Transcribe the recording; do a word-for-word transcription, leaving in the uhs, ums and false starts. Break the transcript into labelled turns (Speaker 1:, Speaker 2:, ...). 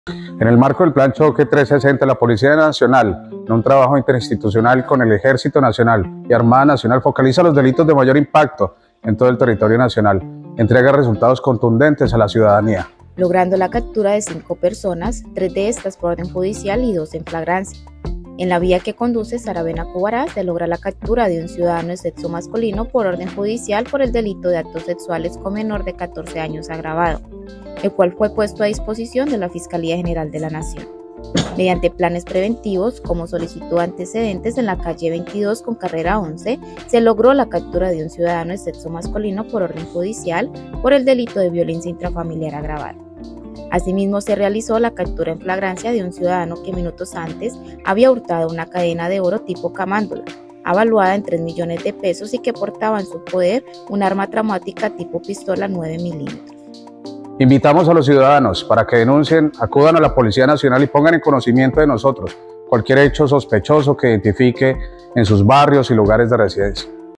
Speaker 1: En el marco del Plan Choque trescientos sesenta, la Policía Nacional, en un trabajo interinstitucional con el Ejército Nacional y Armada Nacional, focaliza los delitos de mayor impacto en todo el territorio nacional, entrega resultados contundentes a la ciudadanía,
Speaker 2: logrando la captura de cinco personas, tres de estas por orden judicial y dos en flagrancia. En la vía que conduce Saravena-Cubará se logra la captura de un ciudadano de sexo masculino por orden judicial por el delito de actos sexuales con menor de catorce años agravado, el cual fue puesto a disposición de la Fiscalía General de la Nación. Mediante planes preventivos, como solicitud de antecedentes en la calle veintidós con carrera once, se logró la captura de un ciudadano de sexo masculino por orden judicial por el delito de violencia intrafamiliar agravado. Asimismo, se realizó la captura en flagrancia de un ciudadano que minutos antes había hurtado una cadena de oro tipo camándola, avaluada en tres millones de pesos y que portaba en su poder un arma traumática tipo pistola nueve milímetros.
Speaker 1: Invitamos a los ciudadanos para que denuncien, acudan a la Policía Nacional y pongan en conocimiento de nosotros cualquier hecho sospechoso que identifique en sus barrios y lugares de residencia.